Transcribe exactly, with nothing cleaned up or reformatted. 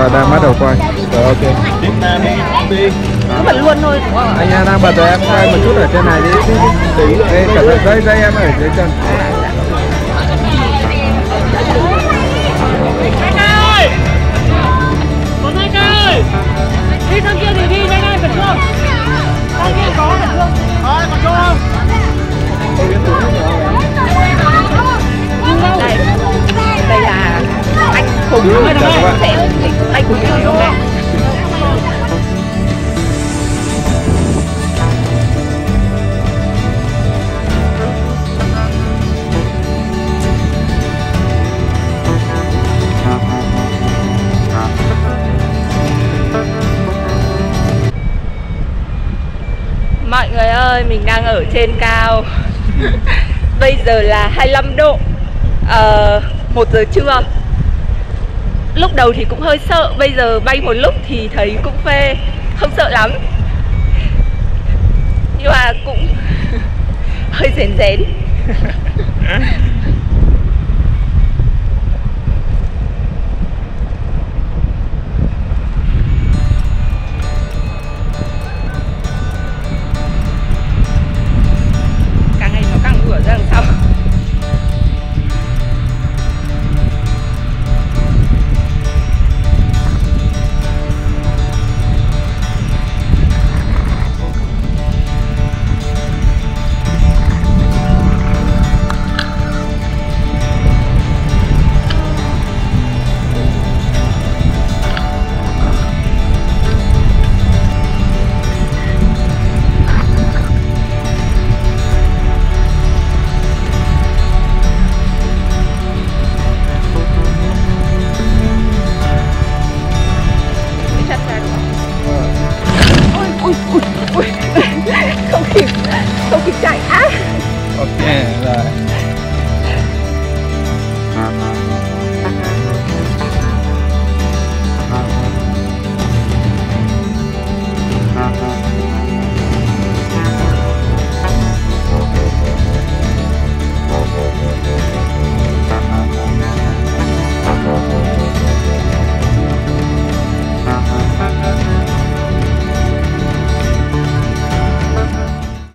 Rồi đang bắt đầu quay. Rồi ok. Cứ bật luôn thôi. Anh Nha đang bật rồi, em quay một chút ở trên này đi. Đây, cẩn thận dây dây em ở dưới chân. Đi sang kia thì đi, đây này, Cẩn Trương. Sang kia có Cẩn Trương. Thôi, Cẩn Trương không? Đây, đây là anh Hùng, sẽ anh Hùng Cẩn Trương đây. Mọi người ơi, mình đang ở trên cao. Bây giờ là hai mươi lăm độ, uh, một giờ trưa. Lúc đầu thì cũng hơi sợ, bây giờ bay một lúc thì thấy cũng phê, không sợ lắm. Nhưng mà cũng hơi rén rén.